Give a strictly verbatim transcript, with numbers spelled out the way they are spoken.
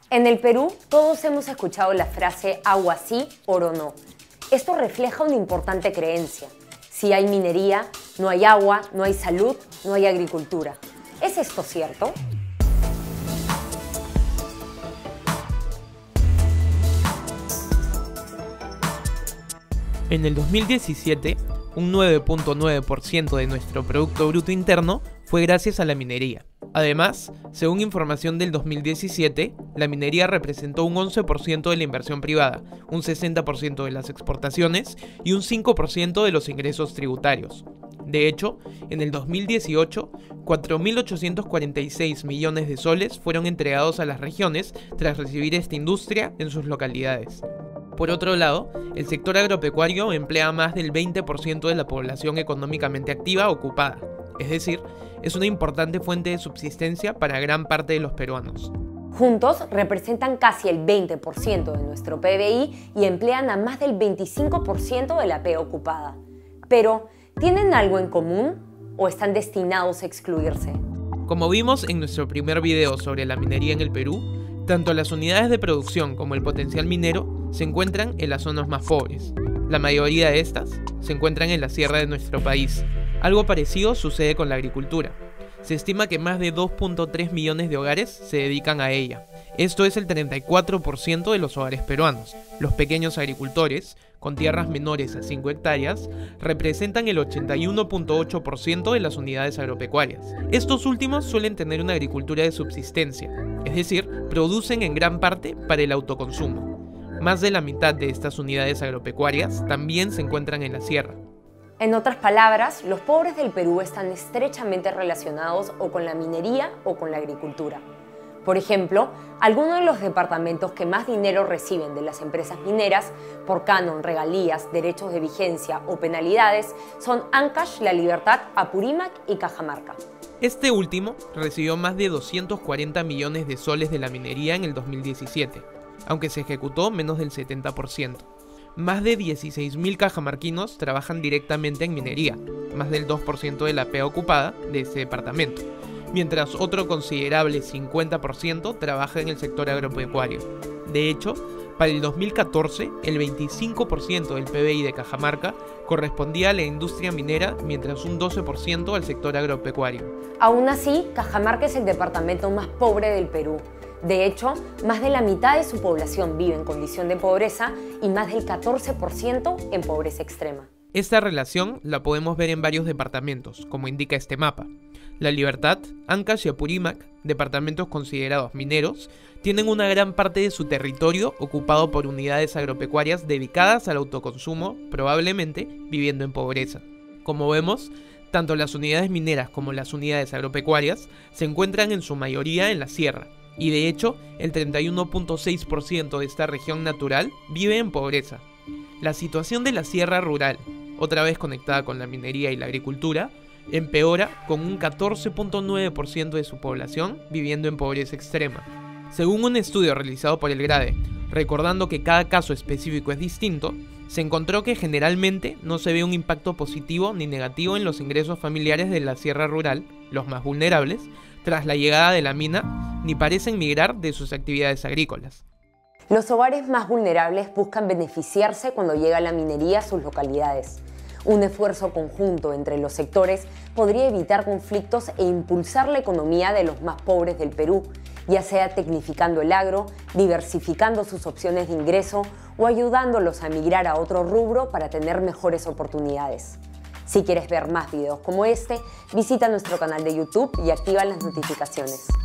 En el Perú, todos hemos escuchado la frase agua sí, oro no. Esto refleja una importante creencia. Si hay minería, no hay agua, no hay salud, no hay agricultura. ¿Es esto cierto? En el dos mil diecisiete, un nueve punto nueve por ciento de nuestro Producto Bruto Interno fue gracias a la minería. Además, según información del dos mil diecisiete, la minería representó un once por ciento de la inversión privada, un sesenta por ciento de las exportaciones y un cinco por ciento de los ingresos tributarios. De hecho, en el dos mil dieciocho, cuatro mil ochocientos cuarenta y seis millones de soles fueron entregados a las regiones tras recibir esta industria en sus localidades. Por otro lado, el sector agropecuario emplea más del veinte por ciento de la población económicamente activa ocupada, es decir, es una importante fuente de subsistencia para gran parte de los peruanos. Juntos representan casi el veinte por ciento de nuestro P B I y emplean a más del veinticinco por ciento de la P ocupada. Pero, ¿tienen algo en común o están destinados a excluirse? Como vimos en nuestro primer video sobre la minería en el Perú, tanto las unidades de producción como el potencial minero se encuentran en las zonas más pobres. La mayoría de estas se encuentran en la sierra de nuestro país. Algo parecido sucede con la agricultura. Se estima que más de dos punto tres millones de hogares se dedican a ella. Esto es el treinta y cuatro por ciento de los hogares peruanos. Los pequeños agricultores, con tierras menores a cinco hectáreas, representan el ochenta y uno punto ocho por ciento de las unidades agropecuarias. Estos últimos suelen tener una agricultura de subsistencia, es decir, producen en gran parte para el autoconsumo. Más de la mitad de estas unidades agropecuarias también se encuentran en la sierra. En otras palabras, los pobres del Perú están estrechamente relacionados o con la minería o con la agricultura. Por ejemplo, algunos de los departamentos que más dinero reciben de las empresas mineras por canon, regalías, derechos de vigencia o penalidades son Ancash, La Libertad, Apurímac y Cajamarca. Este último recibió más de doscientos cuarenta millones de soles de la minería en el dos mil diecisiete, aunque se ejecutó menos del setenta por ciento. Más de dieciséis mil cajamarquinos trabajan directamente en minería, más del dos por ciento de la P ocupada de este departamento, mientras otro considerable cincuenta por ciento trabaja en el sector agropecuario. De hecho, para el dos mil catorce, el veinticinco por ciento del P B I de Cajamarca correspondía a la industria minera, mientras un doce por ciento al sector agropecuario. Aún así, Cajamarca es el departamento más pobre del Perú. De hecho, más de la mitad de su población vive en condición de pobreza y más del catorce por ciento en pobreza extrema. Esta relación la podemos ver en varios departamentos, como indica este mapa. La Libertad, Ancash y Apurímac, departamentos considerados mineros, tienen una gran parte de su territorio ocupado por unidades agropecuarias dedicadas al autoconsumo, probablemente viviendo en pobreza. Como vemos, tanto las unidades mineras como las unidades agropecuarias se encuentran en su mayoría en la sierra, y de hecho, el treinta y uno punto seis por ciento de esta región natural vive en pobreza. La situación de la sierra rural, otra vez conectada con la minería y la agricultura, empeora con un catorce punto nueve por ciento de su población viviendo en pobreza extrema. Según un estudio realizado por el GRADE, recordando que cada caso específico es distinto, se encontró que generalmente no se ve un impacto positivo ni negativo en los ingresos familiares de la sierra rural, los más vulnerables, tras la llegada de la mina, ni parecen migrar de sus actividades agrícolas. Los hogares más vulnerables buscan beneficiarse cuando llega la minería a sus localidades. Un esfuerzo conjunto entre los sectores podría evitar conflictos e impulsar la economía de los más pobres del Perú, ya sea tecnificando el agro, diversificando sus opciones de ingreso o ayudándolos a migrar a otro rubro para tener mejores oportunidades. Si quieres ver más videos como este, visita nuestro canal de YouTube y activa las notificaciones.